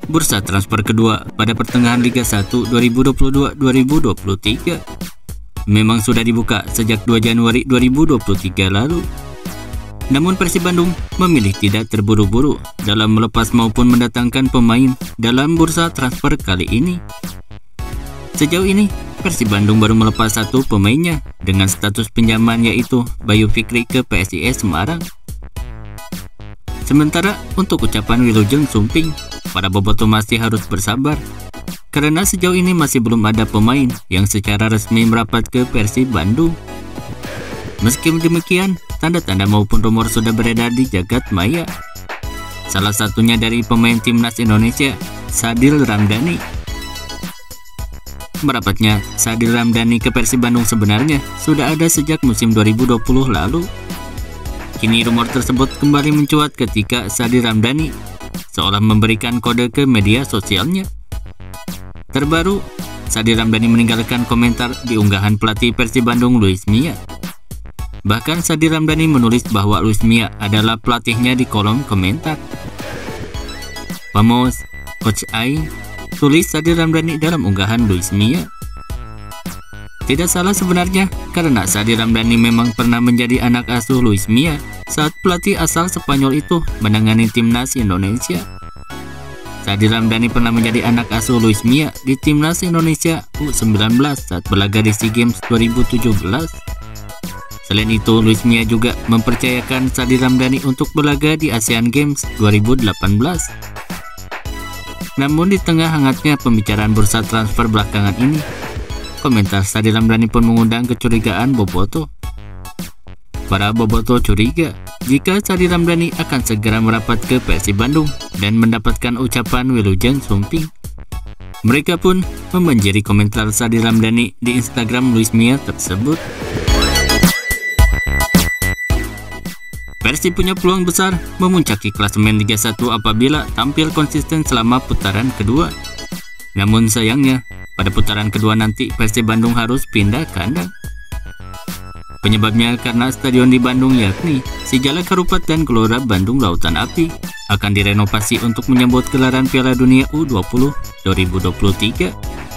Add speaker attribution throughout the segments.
Speaker 1: bursa transfer kedua pada pertengahan Liga 1 2022-2023 memang sudah dibuka sejak 2 Januari 2023 lalu. Namun Persib Bandung memilih tidak terburu-buru dalam melepas maupun mendatangkan pemain dalam bursa transfer kali ini. Sejauh ini, Persib Bandung baru melepas satu pemainnya dengan status pinjaman, yaitu Bayu Fikri ke PSIS Semarang. Sementara untuk ucapan Wilujeng Sumping, para bobotoh masih harus bersabar karena sejauh ini masih belum ada pemain yang secara resmi merapat ke Persib Bandung. Meski demikian, tanda-tanda maupun rumor sudah beredar di jagat maya. Salah satunya dari pemain timnas Indonesia, Sadil Ramdhani. Merapatnya Sadil Ramdhani ke Persib Bandung sebenarnya sudah ada sejak musim 2020 lalu. Kini rumor tersebut kembali mencuat ketika Sadil Ramdhani seolah memberikan kode ke media sosialnya. Terbaru, Sadil Ramdhani meninggalkan komentar di unggahan pelatih Persib Bandung Luis Mia. Bahkan Sadil Ramdhani menulis bahwa Luis Mia adalah pelatihnya di kolom komentar. "Vamos, Coach Aing," tulis Sadil Ramdhani dalam unggahan Luis Mia. Tidak salah sebenarnya, karena Sadil Ramdhani memang pernah menjadi anak asuh Luis Mia saat pelatih asal Spanyol itu menangani timnas Indonesia. Sadil Ramdhani pernah menjadi anak asuh Luis Mia di timnas Indonesia U19 saat berlaga di SEA Games 2017. Selain itu, Luis Mia juga mempercayakan Sadil Ramdhani untuk berlaga di Asian Games 2018. Namun di tengah hangatnya pembicaraan bursa transfer belakangan ini, komentar Sadil Ramdhani pun mengundang kecurigaan bobotoh. Para bobotoh curiga jika Sadil Ramdhani akan segera merapat ke Persib Bandung dan mendapatkan ucapan Wilujeng Sumping. Mereka pun membanjiri komentar Sadil Ramdhani di Instagram Luis Mia tersebut. Persib punya peluang besar memuncaki klasemen Liga 1 apabila tampil konsisten selama putaran kedua. Namun sayangnya, pada putaran kedua nanti Persib Bandung harus pindah kandang. Penyebabnya karena stadion di Bandung, yakni Sijalak Harupat dan Gelora Bandung Lautan Api, akan direnovasi untuk menyambut gelaran Piala Dunia U20 2023.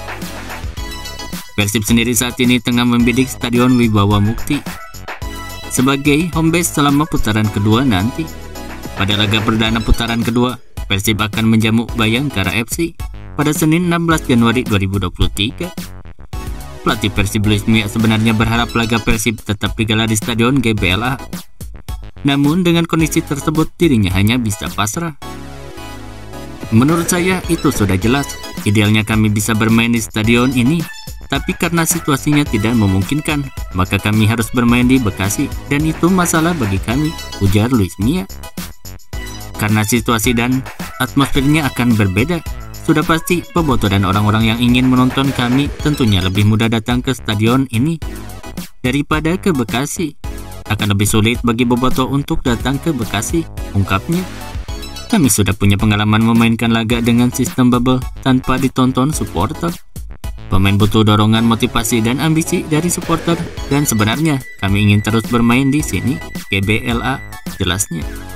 Speaker 1: Persib sendiri saat ini tengah membidik Stadion Wibawa Mukti sebagai home base selama putaran kedua nanti. Pada laga perdana putaran kedua, Persib akan menjamu Bayangkara FC pada Senin 16 Januari 2023. Pelatih Persib Luis Mia sebenarnya berharap laga Persib tetap digelar di Stadion GBLA. Namun dengan kondisi tersebut dirinya hanya bisa pasrah. "Menurut saya itu sudah jelas, idealnya kami bisa bermain di stadion ini. Tapi karena situasinya tidak memungkinkan, maka kami harus bermain di Bekasi dan itu masalah bagi kami," ujar Luis Mia. Karena situasi dan atmosfernya akan berbeda, sudah pasti bobotoh dan orang-orang yang ingin menonton kami tentunya lebih mudah datang ke stadion ini daripada ke Bekasi. Akan lebih sulit bagi bobotoh untuk datang ke Bekasi, ungkapnya. "Kami sudah punya pengalaman memainkan laga dengan sistem bubble tanpa ditonton supporter. Pemain butuh dorongan, motivasi, dan ambisi dari supporter, dan sebenarnya kami ingin terus bermain di sini," GBLA jelasnya.